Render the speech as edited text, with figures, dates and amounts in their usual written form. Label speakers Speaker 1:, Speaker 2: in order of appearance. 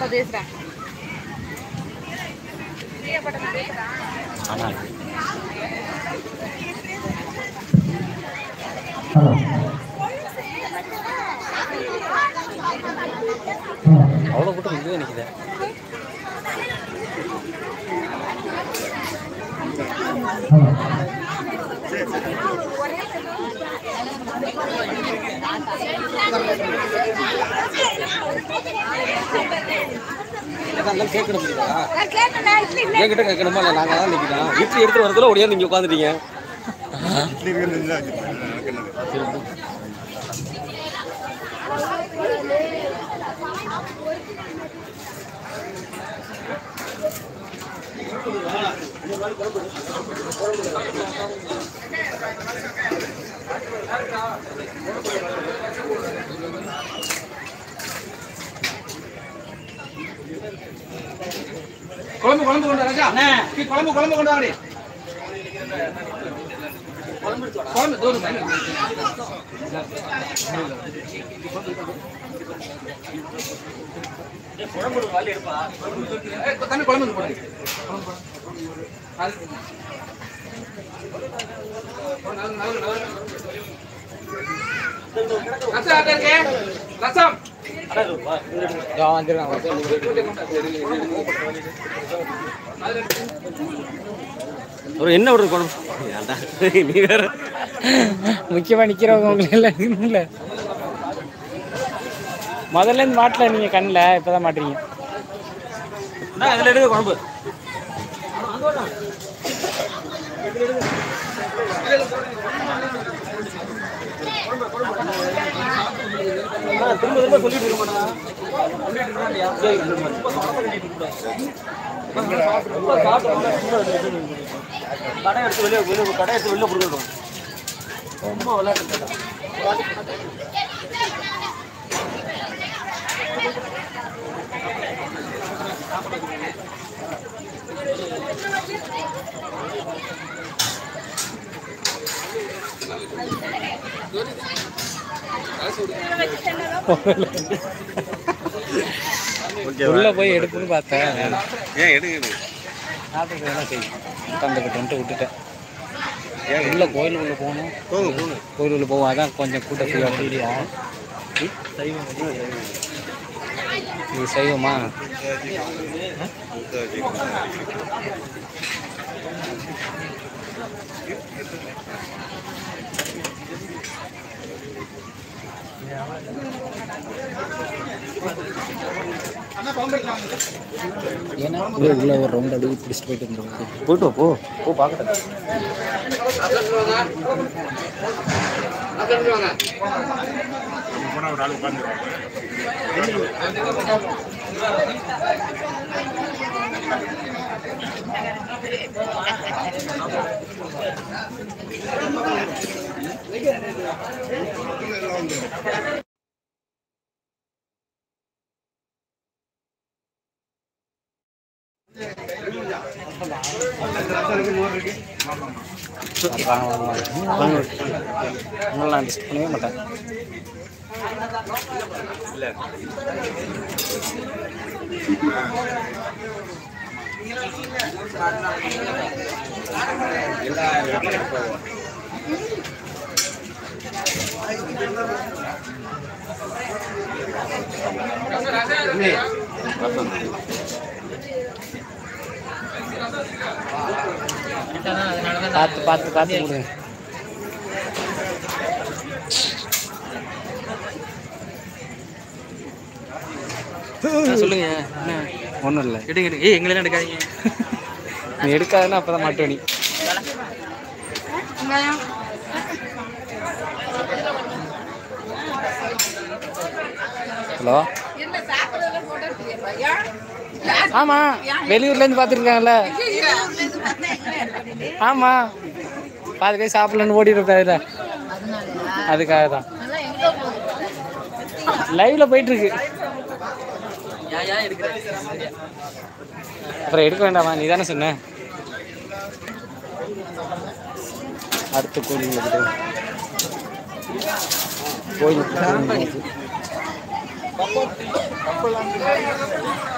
Speaker 1: பேசுறேன்.
Speaker 2: அவ்வளோ கூட்டம் இங்கே நிற்குது. கேட்கணும் என்கிட்ட கேட்கணுமா? இல்லை நாங்கள் தான் நிற்கிறோம். இட்லி எடுத்துகிட்டு வரதுல ஒடியா நீங்கள் உட்காந்துட்டீங்க. குழம்பு குழம்பு கொண்டு ராஜா குழம்பு குழம்பு கொண்டு வாடி. குழம்பு தோறு தண்ணி குழம்பு போடு. ரசம் என்ன ஒரு குழம்பு நீ வேற முக்கியமா நிக்கிறவங்க உங்களுக்கு இல்ல. முதல்ல இருந்து மாட்டல நீங்க கண்ணில் இப்பதான் மாட்டீங்க. அதுல எடுக்க குழம்பு திரும்ப திரும்ப சொல்லிட்டு இருக்க மாட்டேன். கடை எடுத்து வெளியே கொடுக்கணும். ரொம்ப விளையாட்டு உள்ள போய் எடுப்புன்னு பார்த்தேன். ஏன் எடுங்க உட்காந்துக்கிட்டு விட்டுட்டேன். உள்ள கோயில் உள்ள போகணும். கோயில் உள்ள போவோம். அதான் கொஞ்சம் கூட்டம் ஃப்ரீயா. இது செய்வோமா? ஏன்னா உள்ள ஒரு ரவுண்ட் அடி பிடிச்சிட்டு போயிட்டு இருந்தோம். போயிட்டு போ போ பார்க்கட்டேன். நான் டிஸ்ட் பண்ணவே மாட்டேன். பார்த்து பார்த்து பார்த்து கொடுங்க. சொல்லுங்க. என்ன ஒன்றும் இல்லை. எடுங்க எடுங்க. எங்களெல்லாம் எடுக்காதீங்க. நீ எடுக்காதுன்னா அப்போ தான் மாட்டுவ நீ. ஹலோ. ஆமா வெளியூர்லேருந்து பார்த்துருக்காங்கல்ல. ஆமா பாதி பேர் சாப்பிடலன்னு ஓடி இருக்காதுல்ல. அதுக்காக தான் லைவ்ல போயிட்டு இருக்கு. அப்புறம் எடுக்க வேண்டாமா? நீ தானே சொன்ன. அடுத்த கோயில்